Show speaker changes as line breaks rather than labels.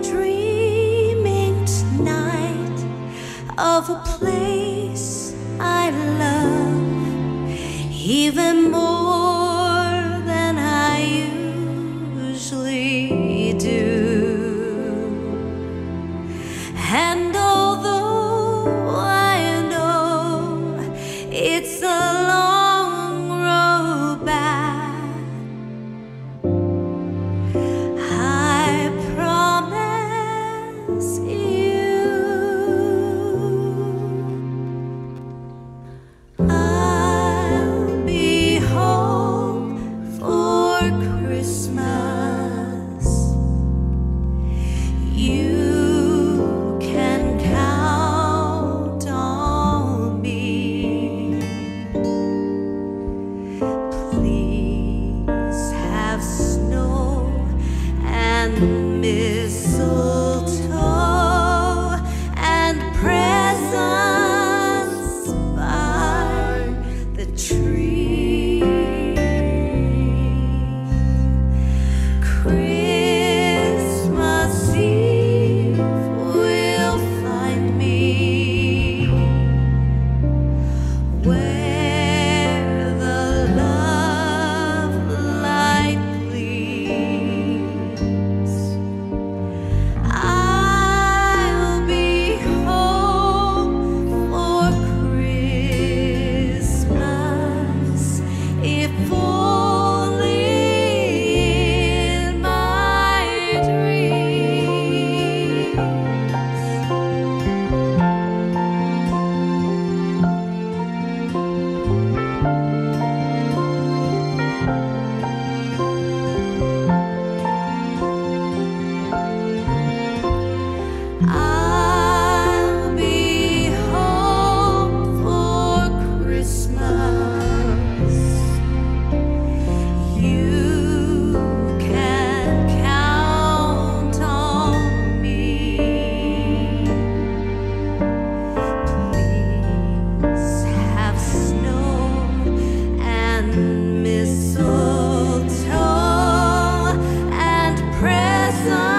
dreaming tonight of a place I love even more than I usually do. And although I know it's a long road back, I promise you I'll be home for Christmas. You can count on me. Please have snow and mistletoe and presents by the tree. Christmas Eve will find me where the love light gleams. I'll be home for Christmas, if only in my dreams. I'll be home for Christmas. You can count on me. Please have snow and mistletoe and presents